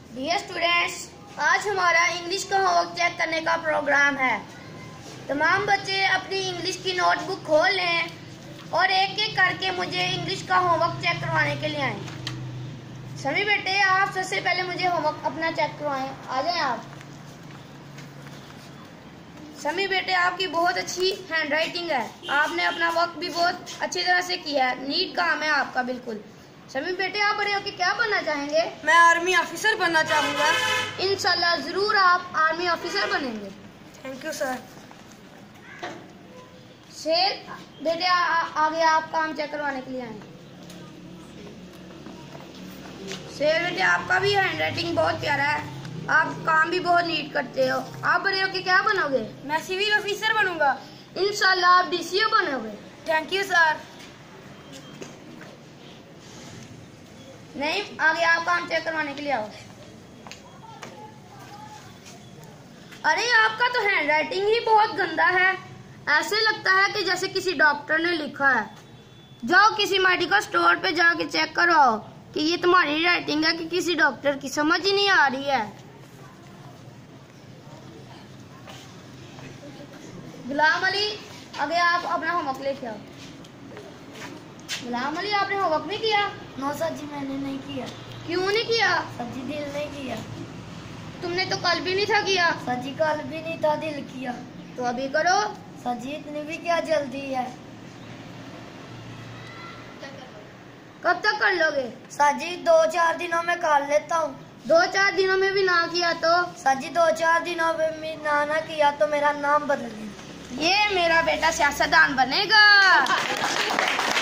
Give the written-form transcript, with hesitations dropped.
Dear students, आज हमारा English का होमवर्क चेक करने का प्रोग्राम है। तमाम बच्चे अपनी इंग्लिश की नोटबुक खोल लें और एक एक करके मुझे इंग्लिश का होमवर्क चेक करवाने के लिए आएं। सभी बेटे, आप सबसे पहले मुझे होमवर्क अपना चेक करवाएं। आ जाएं आप। सभी बेटे, आपकी बहुत अच्छी हैंड राइटिंग है। आपने अपना वर्क भी बहुत अच्छी तरह से किया है। नीट काम है आपका बिल्कुल। सभी बेटे, आप बड़े होकर क्या बनना चाहेंगे? मैं आर्मी ऑफिसर बनना चाहूँगा। इंशाल्लाह जरूर आप आर्मी ऑफिसर बनेंगे। Thank you sir. शेर बेटे, आगे आप काम चेक करवाने के लिए आए। शेर बेटे, आपका भी हैंड राइटिंग बहुत प्यारा है। आप काम भी बहुत नीट करते हो। आप बड़े होकर क्या बनोगे? मैं सिविल ऑफिसर बनूंगा। इंशाल्लाह आप डीसीओ बनोगे। Thank you sir. नहीं, आगे आप काम चेक करवाने के लिए आओ। अरे, आपका तो हैंड राइटिंग ही बहुत गंदा है। ऐसे लगता है कि जैसे किसी डॉक्टर ने लिखा है। जाओ किसी मेडिकल स्टोर पे जाके चेक करवाओ कि ये तुम्हारी राइटिंग है कि किसी डॉक्टर की। समझ ही नहीं आ रही है। गुलाम अली, आगे आप अपना होमवर्क लेके आओ। गुलाम अली, आपने होमवर्क नहीं किया? नो सर जी, मैंने नहीं किया। क्यों नहीं किया? सर जी, दिल नहीं किया। तुमने तो कल भी नहीं था किया। सर जी, कल भी नहीं था, दिल किया। तो अभी करो। सर जी, इतनी भी क्या जल्दी है? कब तक कर लोगे? सर जी, 2-4 दिनों में कर लेता हूँ। 2-4 दिनों में भी ना किया तो? सर जी, 2-4 दिनों में भी ना किया तो मेरा नाम बदल गया। ये मेरा बेटा सियासतदान बनेगा।